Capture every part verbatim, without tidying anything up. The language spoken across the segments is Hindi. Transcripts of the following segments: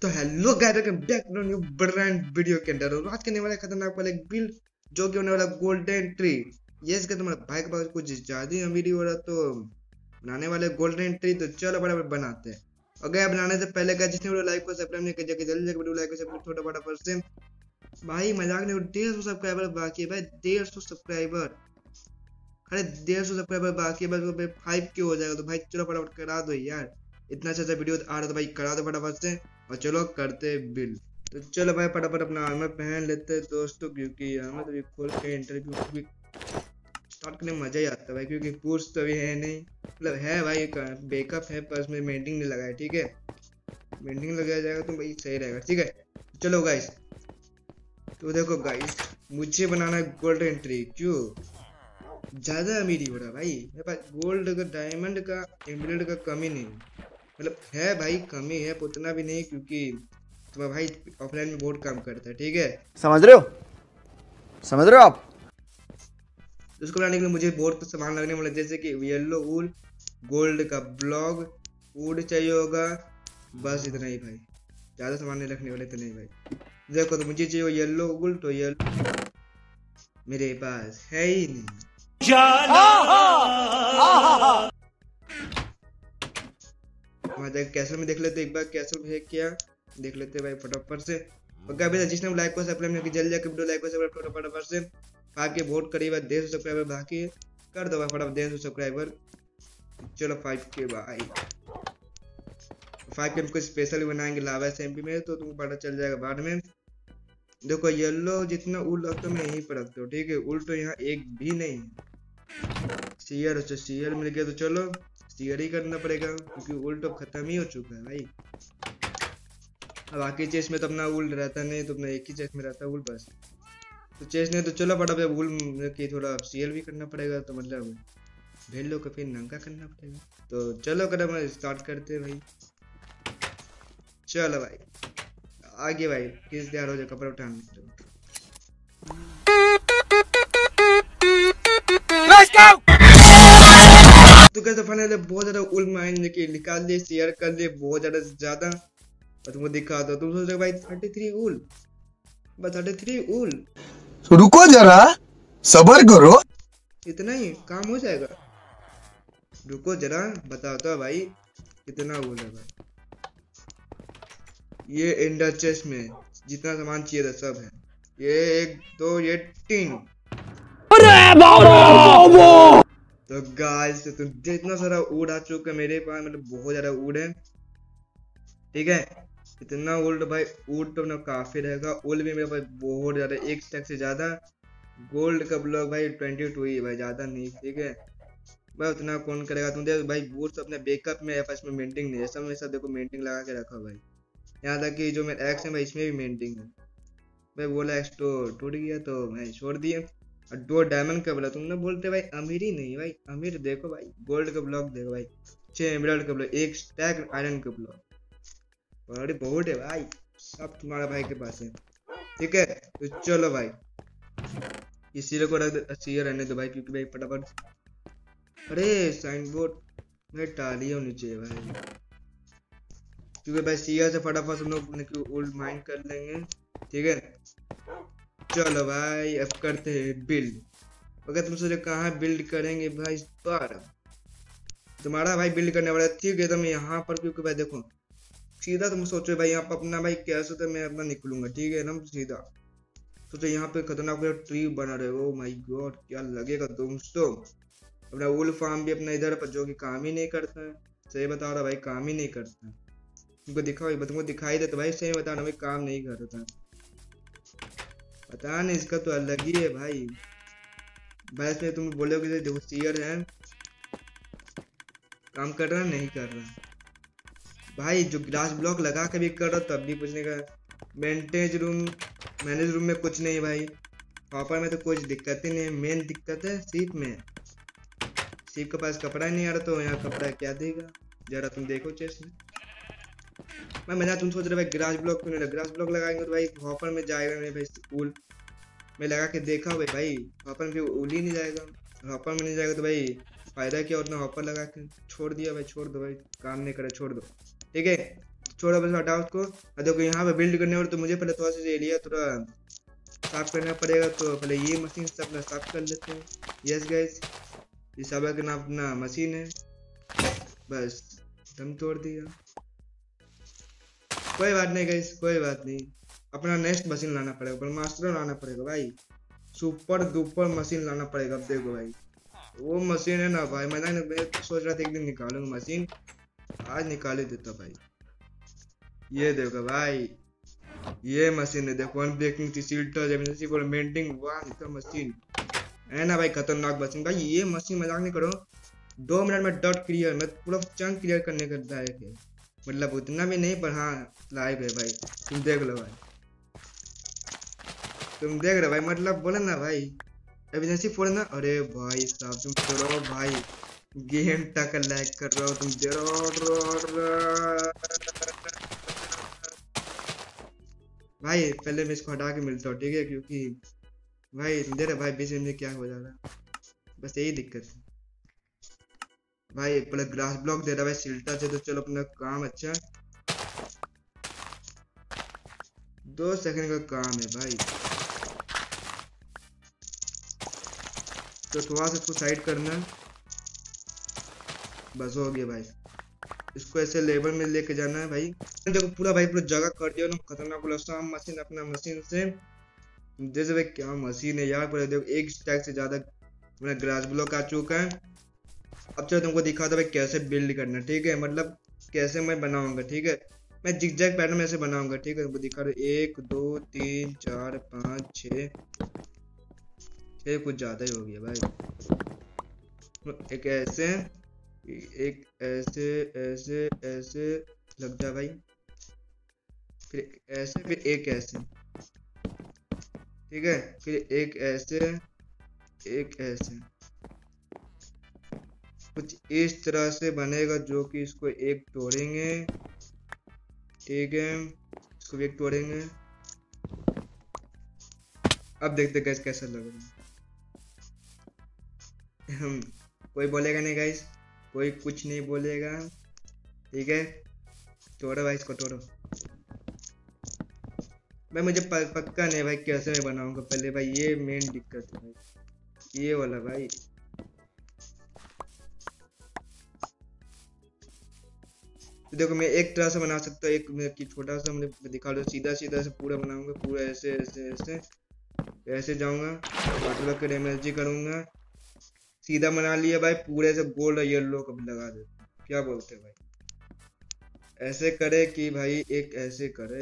तो hello guys, welcome back to new brand video के अंदर। और आज करने वाला खतरनाक वाला एक बिल्ड जो कि होने वाला गोल्डन ट्री। ये इसका तुम्हारा भाई के पास कुछ ज्यादा ही अमीरी हो रहा तो बनाने वाले गोल्डन ट्री। तो चलो बराबर बनाते हैं। और गया बनाने से पहले का जिसने वीडियो लाइक को सब्सक्राइब नहीं किया जल्दी जल्दी वीडियो लाइक को सब्सक्राइब छोटा बड़ा परसेंट भाई मजाक नहीं। डेढ़ सौ सब्सक्राइबर बाकी है भाई, डेढ़ सौ सब्सक्राइबर। अरे डेढ़ सौ सब्सक्राइबर बाकी है बस फाइव के हो जाएगा। तो भाई चलो फटाफट करा दो यार, इतना अच्छा अच्छा वीडियो आ रहा था भाई, करा दो फटाफट से। और चलो करते बिल्ड। तो चलो भाई फटाफट अपना आर्मर पहन लेते हैं दोस्तों, क्योंकि आर्मर तो भी खोल के इंटरव्यू स्टार्ट करने में मजा ही आता है भाई, क्योंकि पुश तो भी है नहीं, मतलब है भाई बैकअप है पर उसमें मेंटिंग नहीं लगा है। ठीक है, मेंटिंग लगाया जाएगा तो भाई सही रहेगा। ठीक है चलो गाइस, तो देखो गाइस मुझे बनाना है गोल्डन ट्री। क्यों ज्यादा अमीरी हो रहा भाई मेरे पास, गोल्ड का डायमंड का एमराल्ड का कमी नहीं, मतलब है भाई कमी है उतना भी नहीं, क्योंकि तुम्हारा भाई ऑफलाइन में बहुत काम करता है। ठीक है समझ रहे हो, समझ रहे हो आप। उसको बनाने के लिए मुझे बहुत तो सामान लगने वाला, जैसे कि येलो वूल, गोल्ड का ब्लॉग, वुड चाहिए होगा, बस इतना ही भाई, ज्यादा सामान नहीं रखने वाले तो नहीं भाई। देखो तो मुझे चाहिए येलो वूल, तो येलो मेरे पास है ही नहीं। कैसल में देख लेते एक बार, कैसल है क्या देख लेते भाई फटाफट से। और जिसने लाइक को सब्सक्राइब नहीं किया जल्दी जाकर वीडियो लाइक को सब्सक्राइब फटाफट से। आगे वोट करीब डेढ़ सौ सब्सक्राइबर बाकी है, कर दो भाई फटाफट डेढ़ सौ सब्सक्राइबर। चलो फाइव के भाई, फाइव के हमको स्पेशल बनाएंगे लावा एमपी में, तो तुमको पता चल जाएगा बाद में। देखो येलो जितना उल रखते हो मैं यहीं पर रखते हो। ठीक है, उल तो यहाँ एक भी नहीं है। सीयर अच्छा सीयर मिल गया, तो चलो सीयर ही करना पड़ेगा, क्योंकि उल तो खत्म ही हो चुका है भाई। अब बाकी चेस्ट में तो अपना उल रहता नहीं, तो अपना एक ही चेस्ट में रहता है उल बस। तो चेस्ट नहीं तो चलो फटाफट उल की थोड़ा सीयर भी करना पड़ेगा, तो मतलब भेड़ लोग को फिर नंगा करना पड़ेगा। तो चलो कदम स्टार्ट करते हैं भाई। चलो भाई आगे भाई, किस तैयार हो जाए कपड़ा उठाने। तो कैसे फाइनली बहुत ज्यादा उल माइन लेके निकाल लिए, शेयर कर लिए बहुत ज्यादा ज्यादा। और तुमको दिखा दो, तुम सोच रहे भाई थर्टी थ्री उल, बस थर्टी थ्री उल। तो रुको जरा सबर करो, इतना ही काम हो जाएगा। रुको जरा बताता हूँ भाई कितना उल है भाई। ये एंडर चेस्ट में जितना सामान चाहिए था सब है, ये एक दो ये तीन। तो गाइस तो जितना सारा वुड आ चुका है मेरे पास, मतलब बहुत ज्यादा वुड है। ठीक है, इतना वुड भाई, वुड तो ना काफी रहेगा। वुड भी मेरे पास बहुत ज्यादा, एक स्टैक से ज्यादा। गोल्ड का ब्लॉक भाई ट्वेंटी टू ही भाई, ज्यादा नहीं। ठीक है भाई उतना कौन करेगा। तुम देखो भाई बूट अपने बैकअप में एफ में मेंटिंग नहीं है, सब में सब देखो मेंटिंग लगा के रखा भाई। यहाँ तक कि जो मेरा एक्स है भाई इसमें भी मेंटिंग है भाई। बोला एक्स तो टूट गया तो मैं छोड़ दिया। और दो डायमंड का बोला, तुम ना बोलते भाई अमीरी नहीं भाई, अमीर देखो भाई। गोल्ड का ब्लॉक देखो भाई, छह एमराल्ड का ब्लॉक, एक स्टैक आयरन का ब्लॉक, बड़े बहुत है भाई, सब तुम्हारा भाई के पास है। ठीक है तो चलो भाई इसी को रख सीयर रहने दो भाई, क्योंकि भाई फटाफट। अरे साइन बोर्ड भाई टाली होनी चाहिए भाई, क्योंकि भाई सीयर से फटाफट हम लोग ओल्ड माइंड कर लेंगे। ठीक है चलो भाई अब करते हैं बिल्ड। अगर तुम सोचो कहाँ बिल्ड करेंगे भाई, पर तुम्हारा भाई बिल्ड करने वाला ठीक है तुम यहाँ पर, क्योंकि भाई देखो सीधा तुम सोचो भाई यहाँ पर अपना भाई कैसे तो मैं अपना निकलूंगा। ठीक है ना, सीधा सोचो यहाँ पे खतरनाक ट्री बना रहे हो। माय गॉड क्या लगेगा दोस्तों। अपना वुल फार्म भी अपना इधर पर, जो कि काम ही नहीं करता है। सही बता रहा भाई, काम ही नहीं करता। तुमको दिखा तुमको दिखाई दे तो भाई सही बता रहा भाई, काम नहीं करता। पता नहीं इसका तो अलग ही है भाई। भाई इसमें तुम बोलोगे देखो सीयर है, काम कर रहा नहीं कर रहा भाई। जो ग्लास ब्लॉक लगा के भी कर रहा तब भी पूछने का। मेंटेज रूम मैनेज रूम में कुछ नहीं भाई, हॉपर में तो कुछ दिक्कत ही नहीं। मेन दिक्कत है सीप में, सीप के पास कपड़ा नहीं आ रहा, तो यहाँ कपड़ा क्या देगा जरा तुम देखो चेस्ट में। मैं मजा तुम सोच रहे भाई ग्रास ब्लॉक क्यों नहीं, ग्रास ब्लॉक लगाएंगे तो भाई हॉपर में जाएगा नहीं भाई। उल मैं लगा के देखा भाई भाई हॉपर में उल ही नहीं जाएगा। हॉपर में नहीं जाएगा तो भाई फायदा क्या, उतना हॉपर लगा के छोड़ दिया भाई। छोड़ दो भाई, काम नहीं करे छोड़ दो। ठीक है छोड़ो बस, हटाओ उसको। और देखो यहाँ पे बिल्ड करने वाले, तो मुझे पहले थोड़ा सा एरिया थोड़ा साफ करना पड़ेगा, तो पहले ये मशीन से अपना साफ कर लेते हैं। यस गाइस, ये सब अपना अपना मशीन है। बस दम तोड़ दिया। कोई बात नहीं गाइस, कोई बात नहीं, अपना नेक्स्ट मशीन लाना पड़ेगा, पर मास्टर लाना पड़ेगा भाई, सुपर डुपर मशीन लाना पड़ेगा। अब देखो भाई वो मशीन है ना भाई, मैं ना मैं सोच रहा था एक दिन निकालूंगा मशीन, आज निकाल ही देता भाई। ये देखो भाई, ये मशीन है, देखो अनब्रेकिंग सील्टर एमरजेंसी फॉर मेंटेनिंग वन का मशीन है ना भाई, खतरनाक मशीन भाई। ये मशीन मजाक नहीं करो, दो मिनट में डॉट क्लियर, मैं पूरा चंक क्लियर करने का लायक है, मतलब उतना भी नहीं पर हाँ लायक है भाई। तुम देख लो भाई, तुम देख रहे भाई, मतलब बोले ना भाई एमरजेंसी फोड़ ना। अरे भाई साहब तुम करो भाई, गेम तक लैग कर रहा हो तुम, दे रहो भाई। पहले मैं इसको हटा के मिलता हूँ ठीक है, क्योंकि भाई दे रहे भाई बीच में क्या हो जा रहा है, बस यही दिक्कत है भाई। पहले ग्रास ब्लॉक दे रहा भाई सिल्टा से, तो चलो अपना काम अच्छा, दो सेकंड का काम है भाई। तो थोड़ा सा इसको साइड करना, बस हो गया भाई। इसको ऐसे लेवल में लेके जाना है भाई। देखो पूरा भाई पूरा जगह कर दिया ना, खतरनाक वाला मशीन अपना मशीन से। जैसे भाई क्या मशीन है यार, पूरा देखो एक स्टैक से ज्यादा अपना ग्रास ब्लॉक आ चुका है। अब चलो तुमको दिखा दो भाई कैसे बिल्ड करना, ठीक है, मतलब कैसे मैं बनाऊंगा, ठीक है। मैं जिगजैग पैटर्न में से बनाऊंगा, ठीक है, तुमको दिखा दो। एक दो तीन चार पाँच छः, छः कुछ ज्यादा ही हो गया भाई। एक ऐसे, एक ऐसे ऐसे ऐसे लग जा भाई, फिर ऐसे, फिर एक ऐसे, ठीक है, फिर एक ऐसे, एक ऐसे, कुछ इस तरह से बनेगा, जो कि इसको एक तोड़ेंगे, ठीक है, इसको भी एक तोड़ेंगे। अब देखते गाइस कैसा लग रहा है। कोई बोलेगा नहीं गाइस, कोई कुछ नहीं बोलेगा, ठीक है। तोड़ो भाई इसको, तोड़ो भाई। मुझे पक्का नहीं भाई कैसे मैं बनाऊंगा, पहले भाई ये मेन दिक्कत है भाई, ये वाला भाई। तो देखो मैं एक तरह से बना सकता हूँ, एक छोटा सा मैंने दिखा दो, सीधा सीधा से पूरा बनाऊंगा, पूरा ऐसे ऐसे ऐसे ऐसे जाऊंगा, वाटर का एनर्जी करूंगा, सीधा बना लिया भाई, पूरे से गोल्ड येलो कब लगा दे, क्या बोलते हैं भाई। ऐसे करे कि भाई एक ऐसे करे,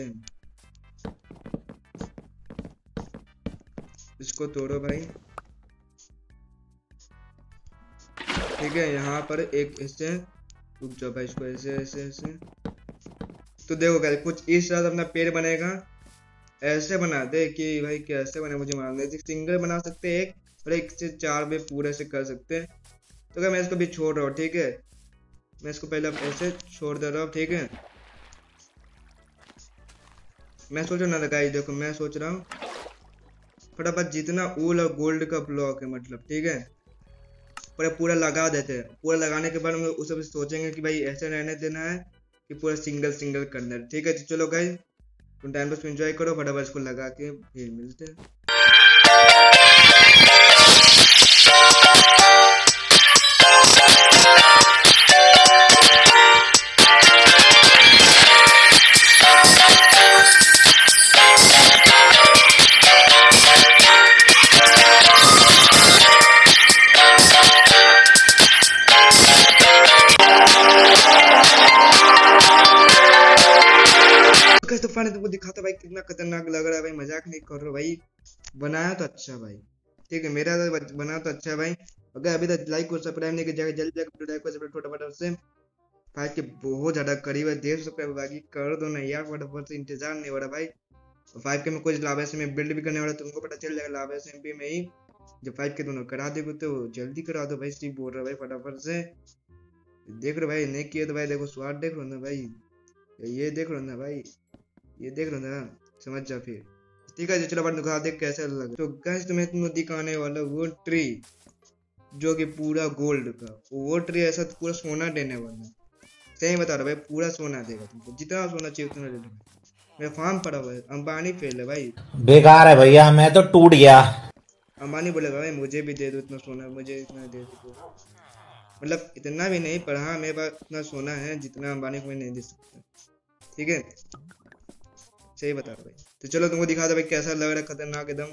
इसको तोड़ो भाई, ठीक है। यहाँ पर एक ऐसे, रुक जाओ भाई, इसको ऐसे ऐसे ऐसे। तो देखो गाइस कुछ इस तरह से अपना पेड़ बनेगा। ऐसे बना दे कि भाई कैसे बने मुझे मालूम नहीं, सिंगल बना सकते हैं एक, और एक से चार भी पूरे से कर सकते हैं। तो क्या मैं इसको भी छोड़ रहा हूँ, ठीक है, मैं इसको पहले ऐसे छोड़ दे रहा हूँ, ठीक है। मैं सोच रहा ना गाइस, देखो मैं सोच रहा हूँ फटाफट जितना वूल और गोल्ड का ब्लॉक है, मतलब ठीक है, पूरा पूरा लगा देते हैं। पूरा लगाने के बाद हम लोग उसे भी सोचेंगे कि भाई ऐसे रहने देना है कि पूरा सिंगल सिंगल करना है, ठीक है। तो चलो गाइस तुम टाइम पास एंजॉय करो, फटाफट इसको लगा के फिर मिलते हैं। तो फाइनली तुमको दिखाता भाई कितना खतरनाक लग रहा है भाई, मजाक नहीं कर रहा भाई, बनाया तो अच्छा भाई, ठीक है, मेरा तो बना तो अच्छा है भाई। अगर अभी तक लाइक और सब्सक्राइब नहीं किया जल्दी जाकर लाइक और सब्सक्राइब छोटा बटन से भाई के बहुत ज्यादा करीब है, डेढ़ सौ सब्सक्राइब बाकी कर दो ना यार, फटाफट से इंतजार नहीं हो रहा भाई। फाइव के में कुछ लाभ से मैं बिल्ड भी करने वाला, तुमको पता चल जाएगा लाभ से एमपी में ही, जब फाइव के दोनों करा दोगे तो जल्दी करा दो भाई, सिर्फ बोल रहा भाई फटाफट से। देख रहे भाई नहीं किए तो भाई देखो स्वाद देख लो ना भाई, ये देख लो ना भाई, ये देख लो ना, समझ जा फिर, ठीक है। चलो बात दिखा देख कैसा लगा। तो गाइस तुम्हें तुम दिखाने वाला वो ट्री जो कि पूरा गोल्ड का, वो ट्री ऐसा पूरा सोना देने वाला, सही बता रहा भाई, पूरा सोना देगा तुमको, जितना सोना चाहिए उतना दे दो। मेरा फार्म पड़ा हुआ है, अंबानी फेल है भाई। बेकार है भैया, मैं तो टूट गया। अंबानी बोलेगा भाई मुझे भी दे दो इतना सोना, मुझे इतना दे दो। मतलब इतना भी नहीं, पर हाँ मेरे पास इतना सोना है जितना अंबानी को मैं नहीं दे सकता। ठीक है, सही बता रहा भाई। तो चलो तुमको दिखा दो भाई कैसा लग रहा है खतरनाक एकदम।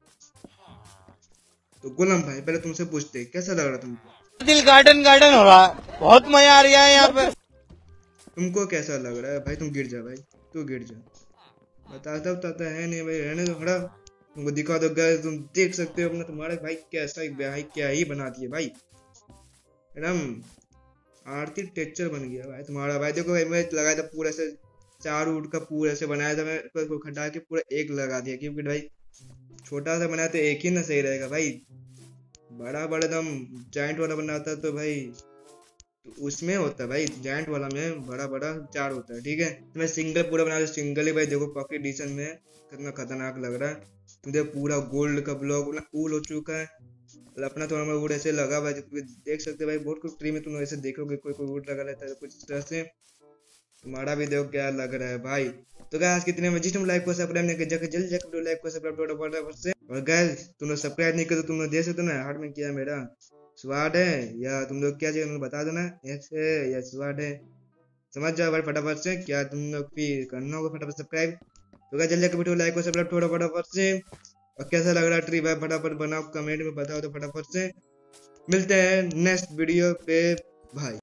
तो गुलाम भाई पहले तुमसे पूछते कैसा लग रहा तुमको? दिल गार्डन गार्डन हो रहा है, बहुत मजा आ रहा है यहाँ पे। तुमको कैसा लग रहा है भाई? तुम गिर जा भाई, तू गिर जा। बताता बताता है नहीं भाई, रहने दो खड़ा। तुमको दिखा दो गाइस, तुम देख सकते हो अपना तुम्हारे भाई कैसा भाई क्या ही बना दिए भाई, एकदम आरती टेक्चर बन गया भाई तुम्हारा। भाई देखो भाई मैं लगाया था पूरा से चार उठ का पूरा से बनाया था मैं, को खटा के पूरा एक लगा दिया, क्योंकि भाई छोटा सा बनाया तो एक ही ना सही रहेगा भाई। बड़ा बड़ा एकदम जाइंट वाला बनाता तो भाई तो उसमें होता है भाई, जाइंट वाला में बड़ा बड़ा चार होता है। ठीक है, तो मैं सिंगल पूरा बना दिया, सिंगल ही भाई। देखो पॉकेट एडिशन में कितना खतरनाक लग रहा है। तुम देखो पूरा गोल्ड का ब्लॉक कूल हो चुका है। अपना थोड़ा मैं वुड ऐसे लगा हुआ है, देख सकते हो भाई। बहुत कुछ ट्री में तुम ऐसे देखोगे कोई कोई वुड लगा रहता है कुछ इस तरह से। तुम्हारा भी देखो क्या लग रहा है भाई। तो गाइस कितने में जिस लाइक को सब्सक्राइब नहीं किया जाके जल्दी जाकर लाइक को सब्सक्राइब फटाफट से। और गाइस तुम लोग सब्सक्राइब नहीं कर तो तुम लोग देख सकते हो ना हार्ट में क्या मेरा स्वाद है, या तुम लोग क्या चाहिए बता देना, ऐसे या स्वाद है समझ जाओ भाई फटाफट से। क्या तुम लोग फिर करना होगा फटाफट सब्सक्राइब। तो गाइस जल्दी जाकर वीडियो लाइक को सब्सक्राइब थोड़ा फटाफट से। और कैसा लग रहा है ट्री भाई फटाफट बनाओ कमेंट में बताओ तो फटाफट से। मिलते हैं नेक्स्ट वीडियो पे भाई।